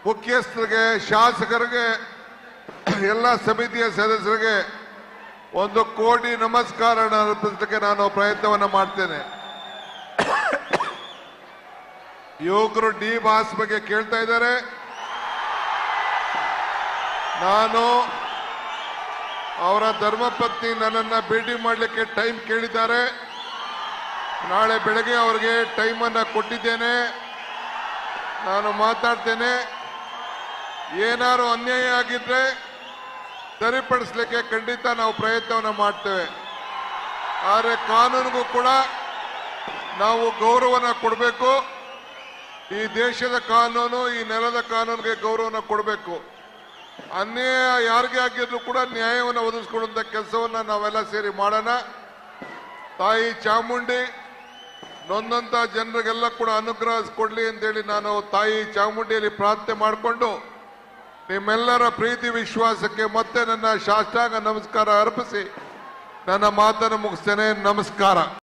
ಮುಖ್ಯಸ್ಥರಿಗೆ, ಶಾಸಕರಿಗೆ, ಎಲ್ಲ ಸಮಿತಿಯ ಸದಸ್ಯರಿಗೆ 1 ಕೋಟಿ ನಮಸ್ಕಾರ ಅರ್ಪಿಸಲಿಕ್ಕೆ ನಾನು ಪ್ರಯತ್ನವನ್ನು ಮಾಡ್ತೇನೆ. ಯುವಕರು ಡಿ ಬಾಸ್ ಬಗ್ಗೆ ಕೇಳ್ತಾ ಇದ್ದಾರೆ. ನಾನು ಅವರ ಧರ್ಮಪತ್ನಿ ನನ್ನನ್ನ ಭೇಟಿ ಮಾಡಲಿಕ್ಕೆ ಟೈಮ್ ಕೇಳಿದ್ದಾರೆ. ನಾಳೆ ಬೆಳಗ್ಗೆ ಅವರಿಗೆ ಟೈಮ್ ಅನ್ನು ಕೊಟ್ಟಿದ್ದೇನೆ. ನಾನು ಮಾತಾಡ್ತೇನೆ. ಏನಾದ್ರು ಅನ್ಯಾಯ ಆಗಿದ್ರೆ ಸರಿಪಡಿಸಲಿಕ್ಕೆ ಖಂಡಿತ ನಾವು ಪ್ರಯತ್ನವನ್ನು ಮಾಡ್ತೇವೆ. ಆದರೆ ಕಾನೂನಿಗೂ ಕೂಡ ನಾವು ಗೌರವನ ಕೊಡಬೇಕು. ಈ ದೇಶದ ಕಾನೂನು, ಈ ನೆಲದ ಕಾನೂನಿಗೆ ಗೌರವನ ಕೊಡಬೇಕು. ಅನ್ಯಾಯ ಯಾರಿಗೆ ಆಗಿದ್ರು ಕೂಡ ನ್ಯಾಯವನ್ನು ಒದಗಿಸಿಕೊಡುವಂತ ಕೆಲಸವನ್ನ ನಾವೆಲ್ಲ ಸೇರಿ ಮಾಡೋಣ. ತಾಯಿ ಚಾಮುಂಡಿ ನೊಂದಂತ ಜನರಿಗೆಲ್ಲ ಕೂಡ ಅನುಗ್ರಹ ಕೊಡ್ಲಿ ಅಂತೇಳಿ ನಾನು ತಾಯಿ ಚಾಮುಂಡಿಯಲ್ಲಿ ಪ್ರಾರ್ಥನೆ ಮಾಡಿಕೊಂಡು ನಿಮ್ಮೆಲ್ಲರ ಪ್ರೀತಿ ವಿಶ್ವಾಸಕ್ಕೆ ಮತ್ತೆ ನನ್ನ ಸಾಷ್ಟಾಂಗ ನಮಸ್ಕಾರ ಅರ್ಪಿಸಿ ನನ್ನ ಮಾತನ್ನು ಮುಗಿಸ್ತೇನೆ. ನಮಸ್ಕಾರ.